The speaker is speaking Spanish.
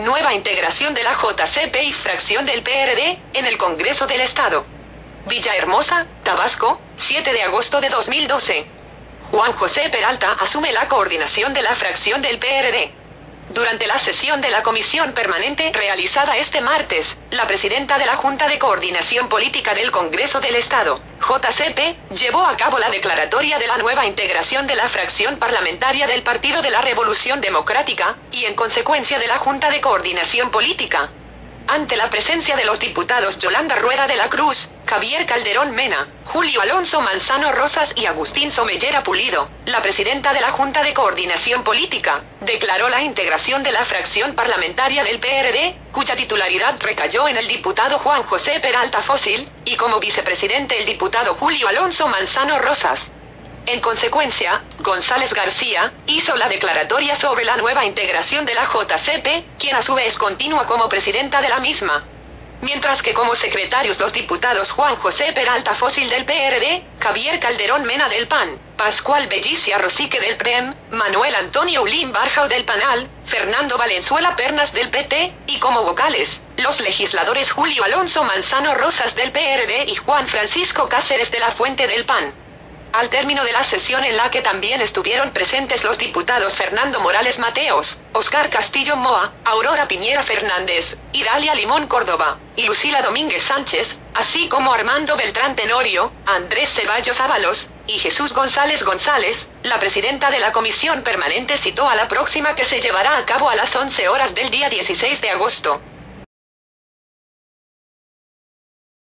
nueva integración de la JCP y fracción del PRD, en el Congreso del Estado. Villahermosa, Tabasco, 7 de agosto de 2012. Juan José Peralta asume la coordinación de la fracción del PRD. Durante la sesión de la Comisión Permanente realizada este martes, la presidenta de la Junta de Coordinación Política del Congreso del Estado, JCP, llevó a cabo la declaratoria de la nueva integración de la fracción parlamentaria del Partido de la Revolución Democrática, y en consecuencia de la Junta de Coordinación Política. Ante la presencia de los diputados Yolanda Rueda de la Cruz, Javier Calderón Mena, Julio Alonso Manzano Rosas y Agustín Somellera Pulido, la presidenta de la Junta de Coordinación Política, declaró la integración de la fracción parlamentaria del PRD, cuya titularidad recayó en el diputado Juan José Peralta Fósil, y como vicepresidente el diputado Julio Alonso Manzano Rosas. En consecuencia, González García hizo la declaratoria sobre la nueva integración de la JCP, quien a su vez continúa como presidenta de la misma. Mientras que como secretarios los diputados Juan José Peralta Fósil del PRD, Javier Calderón Mena del PAN, Pascual Bellicia Rosique del PREM, Manuel Antonio Ulín Barjao del PANAL, Fernando Valenzuela Pernas del PT, y como vocales, los legisladores Julio Alonso Manzano Rosas del PRD y Juan Francisco Cáceres de la Fuente del PAN. Al término de la sesión en la que también estuvieron presentes los diputados Fernando Morales Mateos, Óscar Castillo Moa, Aurora Piñera Fernández, Idalia Limón Córdoba, y Lucila Domínguez Sánchez, así como Armando Beltrán Tenorio, Andrés Ceballos Ábalos, y Jesús González González, la presidenta de la Comisión Permanente citó a la próxima que se llevará a cabo a las 11 horas del día 16 de agosto.